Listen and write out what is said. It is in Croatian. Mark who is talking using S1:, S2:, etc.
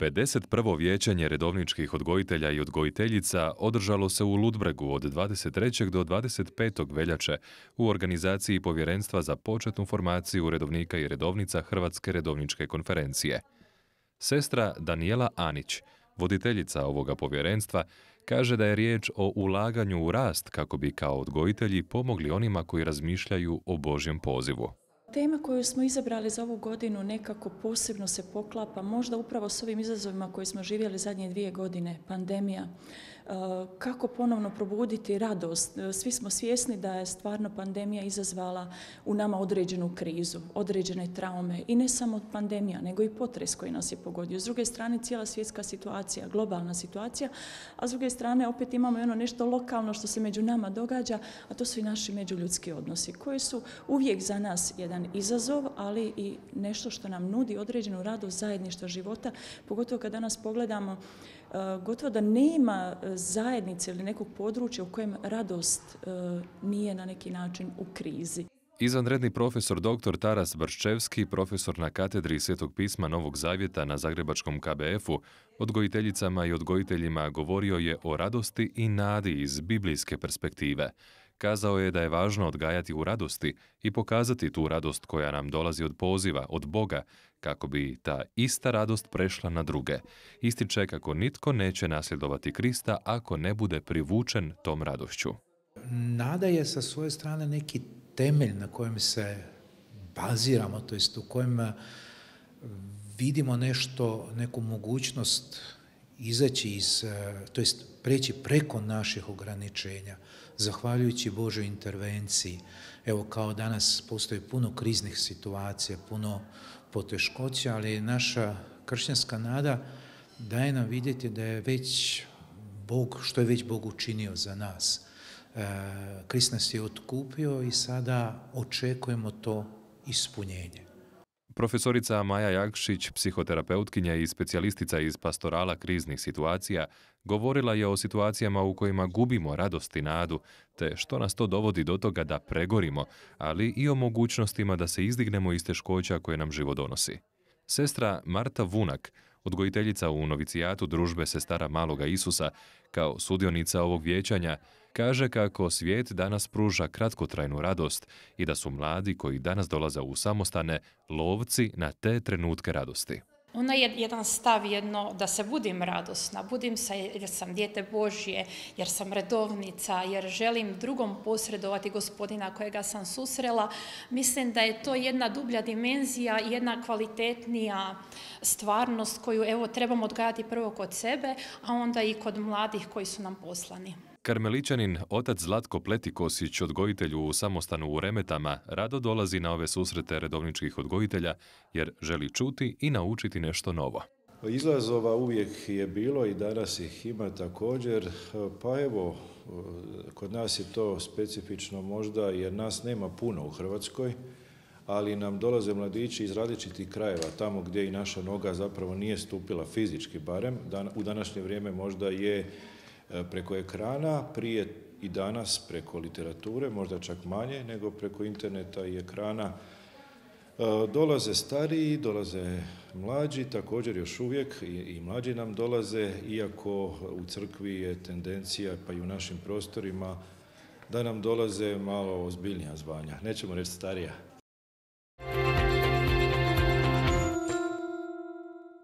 S1: 51. vijećanje redovničkih odgojitelja i odgojiteljica održalo se u Ludbregu od 23. do 25. veljače u organizaciji Povjerenstva za početnu formaciju redovnika i redovnica Hrvatske redovničke konferencije. Sestra Danijela Anić, voditeljica ovoga povjerenstva, kaže da je riječ o ulaganju u rast kako bi kao odgojitelji pomogli onima koji razmišljaju o Božjem pozivu.
S2: Tema koju smo izabrali za ovu godinu nekako posebno se poklapa možda upravo s ovim izazovima koje smo živjeli zadnje 2 godine, pandemija. Kako ponovno probuditi radost? Svi smo svjesni da je stvarno pandemija izazvala u nama određenu krizu, određene traume i ne samo pandemija, nego i potres koji nas je pogodio. S druge strane cijela svjetska situacija, globalna situacija, a s druge strane opet imamo i ono nešto lokalno što se među nama događa, a to su i naši međuljudski odnosi koji su uvijek za nas jedan izazov, ali i nešto što nam nudi određenu radost zajedništva života, pogotovo kad danas pogledamo gotovo da nema zajednice ili nekog područja u kojem radost nije na neki način u krizi.
S1: Izvanredni profesor dr. Taras Brščevski, profesor na katedri Svetog pisma Novog Zavjeta na Zagrebačkom KBF-u, odgojiteljicama i odgojiteljima govorio je o radosti i nadi iz biblijske perspektive. Kazao je da je važno odgajati u radosti i pokazati tu radost koja nam dolazi od poziva, od Boga, kako bi ta ista radost prešla na druge. Ističe kako nitko neće nasljedovati Krista ako ne bude privučen tom radošću.
S3: Nada je sa svoje strane neki temelj na kojem se baziramo, to jest u kojem vidimo neku mogućnost izaći to jest preći preko naših ograničenja, zahvaljujući Božoj intervenciji. Evo, kao danas postoji puno kriznih situacija, puno poteškoća, ali naša kršćanska nada daje nam vidjeti da je već Bog, što je već Bog učinio za nas. Krist nas je otkupio i sada očekujemo to ispunjenje.
S1: Profesorica Maja Jakšić, psihoterapeutkinja i specijalistica iz pastorala kriznih situacija, govorila je o situacijama u kojima gubimo radost i nadu, te što nas to dovodi do toga da pregorimo, ali i o mogućnostima da se izdignemo iz teškoća koje nam život donosi. Sestra Marta Vunak, odgojiteljica u novicijatu Družbe sestara Maloga Isusa, kao sudionica ovog vijećanja, kaže kako svijet danas pruža kratkotrajnu radost i da su mladi koji danas dolaze u samostane lovci na te trenutke radosti.
S4: Ono je jedan stav da se budim radosna, budim se jer sam dijete Božje, jer sam redovnica, jer želim drugom posredovati Gospodina kojega sam susrela. Mislim da je to jedna dublja dimenzija, jedna kvalitetnija stvarnost koju trebamo odgajati prvo kod sebe, a onda i kod mladih koji su nam poslani.
S1: Karmeličanin otac Zlatko Pletikosić, odgojitelj u samostanu u Remetama, rado dolazi na ove susrete redovničkih odgojitelja jer želi čuti i naučiti nešto novo.
S5: Izazova uvijek je bilo i danas ih ima također, pa evo, kod nas je to specifično možda jer nas nema puno u Hrvatskoj, ali nam dolaze mladići iz različitih krajeva, tamo gdje i naša noga zapravo nije stupila fizički barem. U današnje vrijeme možda je preko ekrana, prije i danas preko literature, možda čak manje nego preko interneta i ekrana. Dolaze stariji, dolaze mlađi, također još uvijek i mlađi nam dolaze, iako u crkvi je tendencija, pa i u našim prostorima, da nam dolaze malo ozbiljnija zvanja, nećemo reći starija.